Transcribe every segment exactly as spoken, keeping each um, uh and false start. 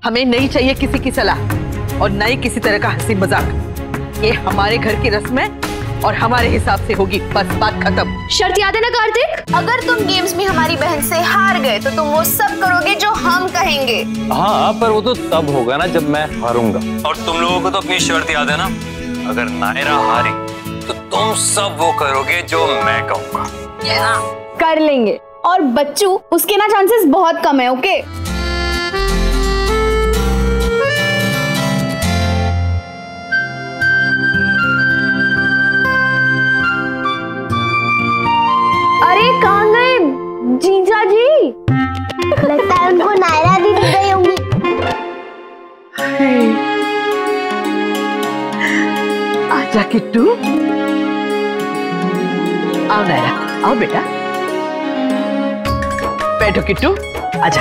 हमें नहीं चाहिए किसी की सलाह और न ही किसी तरह का हंसी मजाक। ये हमारे घर की रस्म है और हमारे हिसाब से होगी, बस बात खत्म। शर्त याद है ना कार्तिक? अगर तुम गेम्स में हमारी बहन से हार गए तो तुम वो सब करोगे जो हम कहेंगे। हाँ, पर वो तो तब होगा ना जब मैं हारूंगा। और तुम लोगों को तो अपनी शर्त याद है ना, अगर नायरा हारी तो तुम सब वो करोगे जो मैं कहूँगा। कर लेंगे। और बच्चू, उसके ना चांसेस बहुत कम है। ओके अरे कहाँ गए जीजा जी? लगता है उनको नायरा दी दी गई होंगी। आजा किट्टू, आओ नायरा, आओ बेटा, बैठो किट्टू, आजा।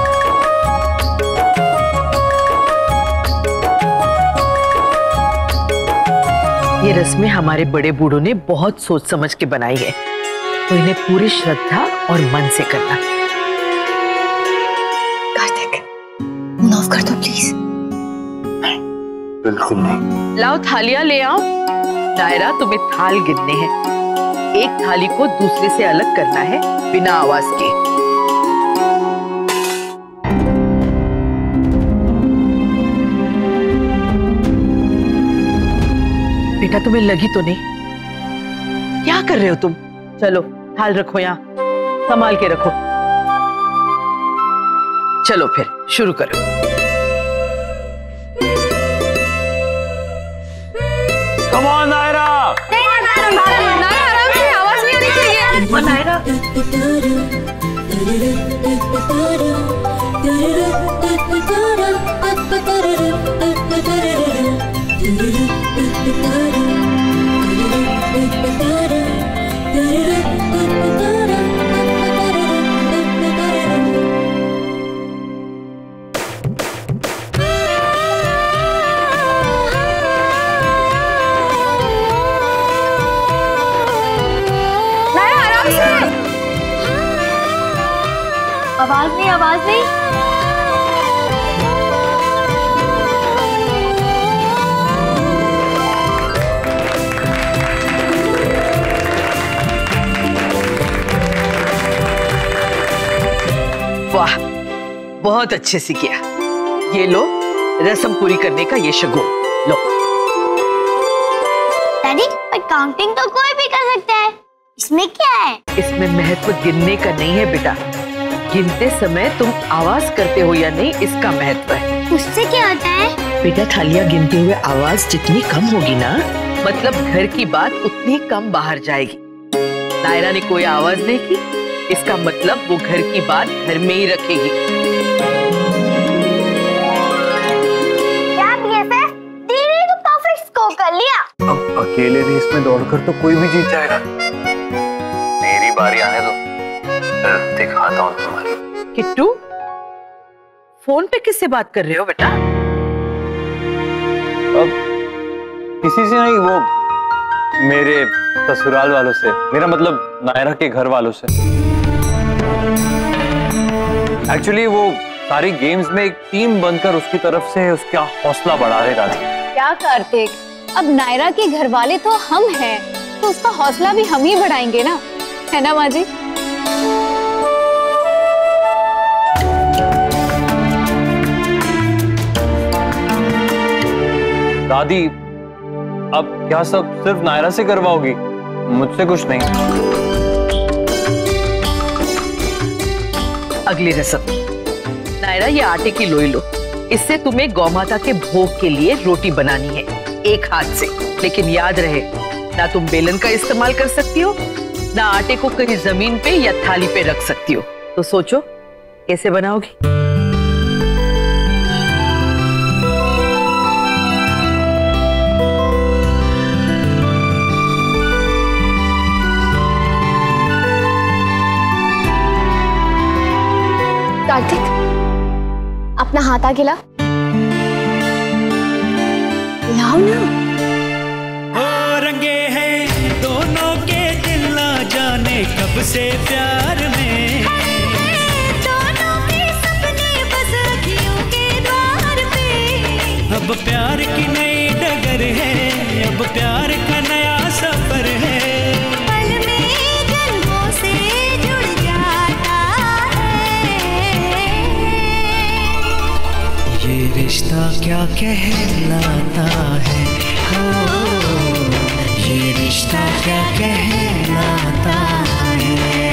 ये रस्में हमारे बड़े बूढ़ों ने बहुत सोच समझ के बनाई है, तो इन्हें पूरी श्रद्धा और मन से करना। कार्तिक, फोन ऑफ कर दो प्लीज। बिल्कुल नहीं। लाओ थालियां ले आओ। नायरा, तुम्हें थाल गिनने हैं। एक थाली को दूसरे से अलग करना है बिना आवाज के। बेटा, तुम्हें लगी तो नहीं? क्या कर रहे हो तुम? चलो थाल रखो, यहाँ संभाल के रखो। चलो फिर शुरू करो। Come on Naira. नायरा, आराम से, आवाज नहीं आनी चाहिए। नायरा, आवाज नहीं, आवाज नहीं। वाह, बहुत अच्छे से किया। ये लो, रस्म पूरी करने का ये शगुन लो। डैडी, पर काउंटिंग तो कोई भी कर सकता है, इसमें क्या है? इसमें महत्व गिनने का नहीं है बेटा, गिनते समय तुम आवाज करते हो या नहीं, इसका महत्व है। उससे क्या होता है? बेटा, थालियां गिनते हुए आवाज जितनी कम होगी ना, मतलब घर की बात उतनी कम बाहर जाएगी। नायरा ने कोई आवाज नहीं की, इसका मतलब वो घर की बात घर में ही रखेगी। क्या बीएफएफ? दीदी तो परफेक्ट स्कोर कर लिया। अब अकेले रेस में दौड़कर तो कोई भी जीत जाएगा। मेरी बारी आने दो, दिखाता हूँ तुम्हारी। किट्टू, फोन पे किससे बात कर रहे हो बेटा? अब किसी से नहीं, वो मेरे ससुराल वालों से, मेरा मतलब नायरा के घर वालों से। एक्चुअली वो सारी गेम्स में एक टीम बनकर उसकी तरफ से उसका हौसला बढ़ा रहे दादी। क्या कार्तिक, अब नायरा के घर वाले तो हम हैं, तो उसका हौसला भी हम ही बढ़ाएंगे ना, है ना माँ जी? दादी, अब क्या सब सिर्फ नायरा से करवाओगी? मुझसे कुछ नहीं। अगली रस्म, नायरा, ये आटे की लोई लो। इससे तुम्हें गौ माता के भोग के लिए रोटी बनानी है, एक हाथ से। लेकिन याद रहे, ना तुम बेलन का इस्तेमाल कर सकती हो, ना आटे को कहीं जमीन पे या थाली पे रख सकती हो। तो सोचो कैसे बनाओगी? कार्तिक, अपना हाथ आगे ला। लाओ ना। हो रंगे हैं दोनों के दिल, ना जाने कब से प्यार में। दोनों के सपने बस अखियों के द्वार अब प्यार की नई डगर है, अब प्यार का नया सफर है। पल में जन्मों से जुड़ जाता है, ये रिश्ता क्या कहलाता है, हो ये रिश्ता क्या कहलाता है।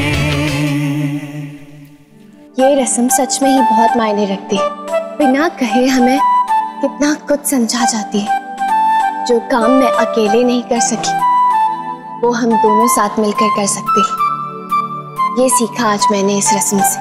ये रस्म सच में ही बहुत मायने रखती है। बिना कहे हमें कितना कुछ समझा जाती है। जो काम मैं अकेले नहीं कर सकी, वो हम दोनों साथ मिलकर कर सकते हैं। ये सीखा आज मैंने इस रस्म से।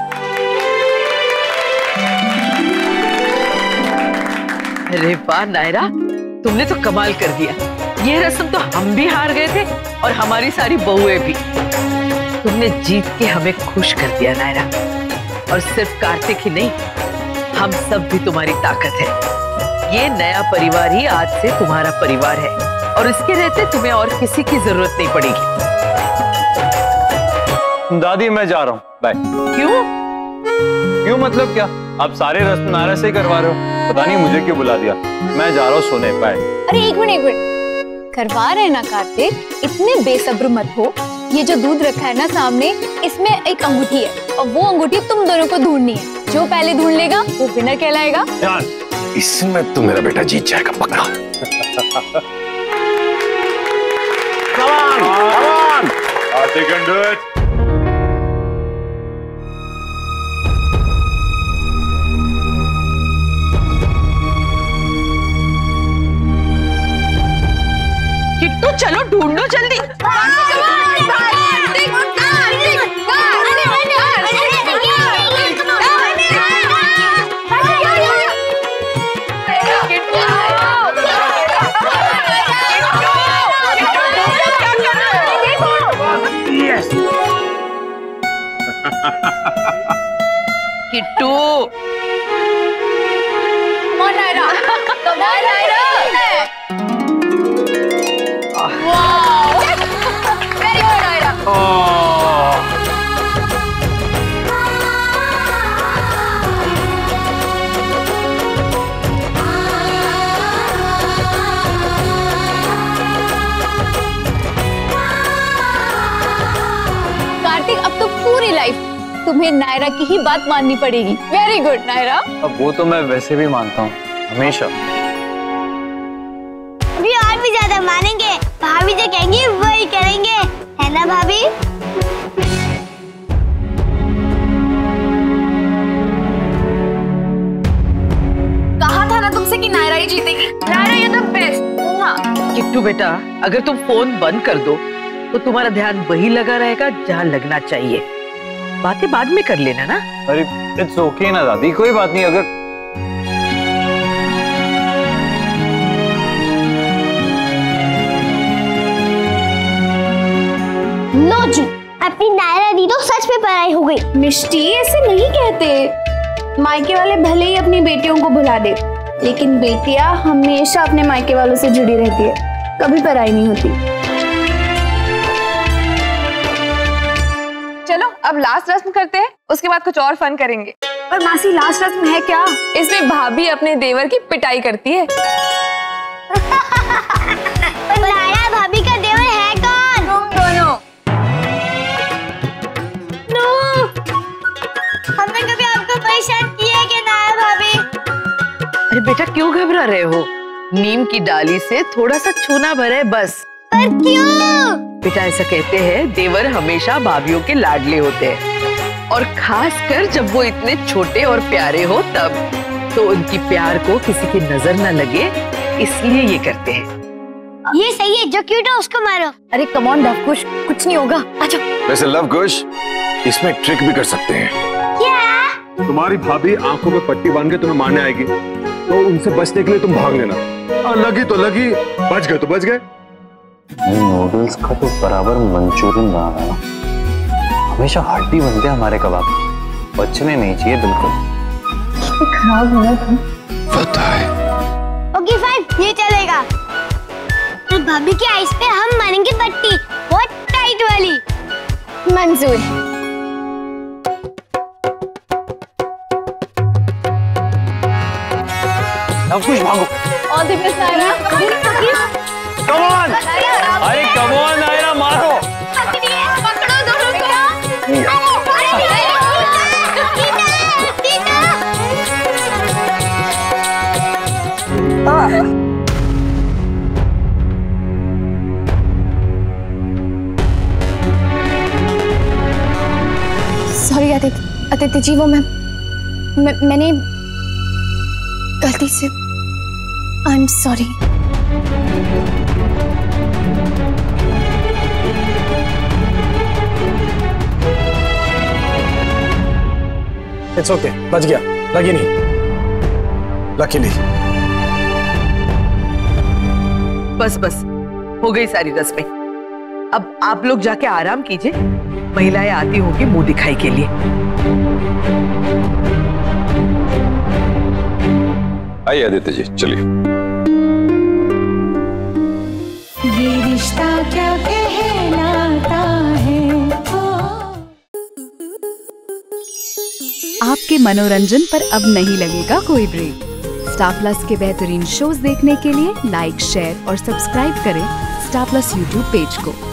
अरे वाह नायरा, तुमने तो कमाल कर दिया। ये रस्म तो हम भी हार गए थे और हमारी सारी बहुएं भी। तुमने जीत के हमें खुश कर दिया नायरा। और सिर्फ कार्तिक ही नहीं, हम सब भी तुम्हारी ताकत है। ये नया परिवार ही आज से तुम्हारा परिवार है और इसके रहते तुम्हें और किसी की जरूरत नहीं पड़ेगी। दादी मैं जा रहा हूँ, बाय। क्यों? क्यों मतलब क्या? आप सारे रस्म नायरा से ही करवा रहे हो? पता नहीं मुझे क्यों बुला दिया। मैं जा रहा हूँ सोने, बाय। अरे एक मिनट एक मिनट, करवा रहे ना कार्तिक, इतने बेसब्र मत हो। ये जो दूध रखा है ना सामने, इसमें एक अंगूठी है और वो अंगूठी तुम दोनों को ढूंढनी है। जो पहले ढूंढ लेगा वो विनर कहलाएगा। यार इसमें तो मेरा बेटा जीत जाएगा पक्का। Come on, come on. Karthik can do it. Kittu चलो ढूंढो जल्दी। Kittu Come on, Naira. Come on, Naira. Wow. Very good, Naira. Kartik, अब तो पूरी लाइफ तुम्हें नायरा की ही बात माननी पड़ेगी। Very good Naira. अब वो तो मैं वैसे भी मानता हूँ, हमेशा। अभी और भी ज्यादा मानेंगे। भाभी जो कहेंगी वही करेंगे, है ना भाभी? कहा था ना तुमसे कि नायरा ही जीतेगी। Naira you the best. Kittu बेटा, अगर तुम फोन बंद कर दो तो तुम्हारा ध्यान वही लगा रहेगा जहाँ लगना चाहिए। बातें बाद में कर लेना ना। अरे इट्स ओके ना दादी, कोई बात नहीं। अगर लो जी, अपनी नायरा दी तो सच में पढ़ाई हो गई। मिष्टी ऐसे नहीं कहते। मायके वाले भले ही अपनी बेटियों को भुला दे, लेकिन बेटियां हमेशा अपने मायके वालों से जुड़ी रहती है, कभी पराई नहीं होती। चलो अब लास्ट रस्म करते हैं, उसके बाद कुछ और फन करेंगे। पर मासी लास्ट रस्म है क्या? इसमें भाभी अपने देवर की पिटाई करती है। पर नायरा भाभी का देवर है कौन? तुम दोनों। नो, हमने कभी आपको परेशान किया है क्या नायरा भाभी? अरे बेटा क्यों घबरा रहे हो? नीम की डाली से थोड़ा सा छूना भर है बस। पर क्यों? बेटा ऐसा कहते हैं देवर हमेशा भाभीयों के लाडले होते हैं और खासकर जब वो इतने छोटे और प्यारे हो तब, तो उनकी प्यार को किसी की नजर न लगे इसलिए ये करते हैं। ये सही है, जो क्यूट है उसको मारो। अरे कम ऑन लवकुश, कुछ नहीं होगा। अच्छा वैसे लवकुश इसमें ट्रिक भी कर सकते हैं। क्या? तुम्हारी भाभी आंखों में पट्टी बांध के तुम्हें मारने आएगी, तो उनसे बचने के लिए तुम भाग लेना। और लगी तो लगी, बच गए तो बच गए। नूडल्स का तो बराबर मंचूरियन बना है, हमेशा हड्डी बनते हैं हमारे कबाब, बचने नहीं चाहिए बिल्कुल। खराब हुआ था। पता है। ओके फाइन, ये चलेगा। तो भाभी की आइस पे हम मारेंगे पट्टी, बहुत टाइट वाली। मंजूर। लवकुश भागो, all the best Naira. Come on, अरे कम ऑन नायरा, मारो। पकड़ो दोनों को। सॉरी आदित्य, आदित्य जी वो मैं, मैं मैंने गलती से, I am sorry. It's okay, बच गया, लगी नहीं, लकीली। बस बस हो गई सारी रस्में। अब आप लोग जाके आराम कीजिए, महिलाएं आती होंगी मुंह दिखाई के लिए। आइए आदित्य जी, चलिए। ये रिश्ता क्या कहलाता है। आपके मनोरंजन पर अब नहीं लगेगा कोई ब्रेक। स्टार प्लस के बेहतरीन शोज देखने के लिए लाइक, शेयर और सब्सक्राइब करें स्टार प्लस यूट्यूब पेज को।